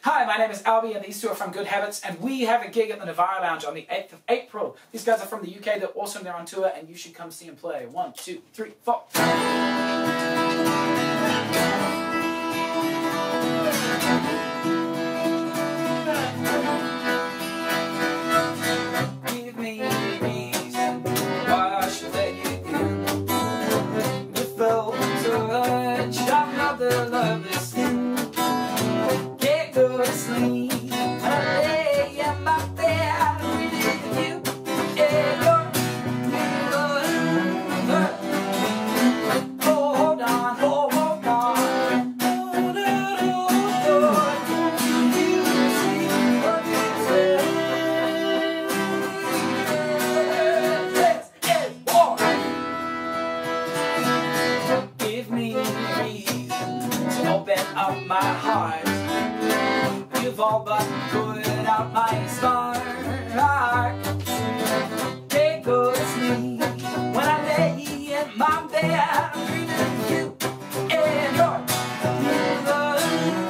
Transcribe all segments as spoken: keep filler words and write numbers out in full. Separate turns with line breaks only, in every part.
Hi, my name is Albie and these two are from Good Habits, and we have a gig at the Navarre Lounge on the eighth of April. These guys are from the U K, they're awesome, they're on tour, and you should come see them play. One, two, three, four. Give me a reason why I should let you in. You felt the touch of another lover's skin. Get good sleep. I lay in my bed with you and your love. Hold on, hold on. Hold on, hold on. You see what you say. Yes, yes, war. Give me a reason to open up my heart. You've all but put out my spark. Take good sleep when I lay in my bed with you and your love.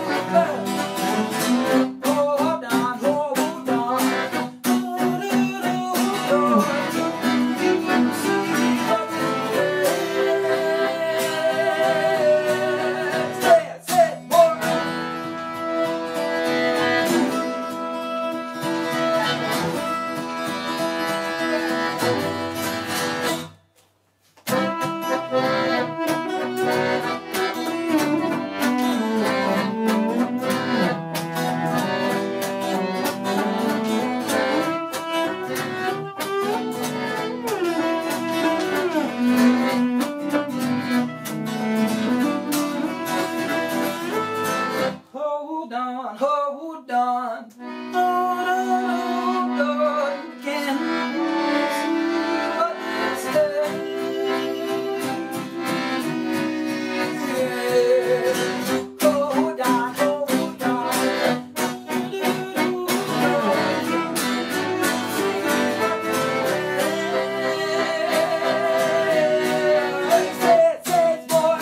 Hold on, hold on. Hold on, hold on. You see what it is. Say it, say it, boy. Hold on, hold on, hold on, hold on, can you see what you say? Hold on, hold on, say it, say it, boy.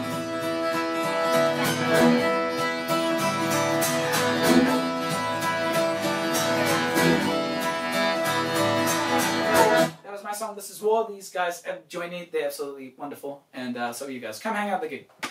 That was my song, This Is War. These guys have joined me, they're absolutely wonderful, and uh, so are you guys. Come hang out at the gig.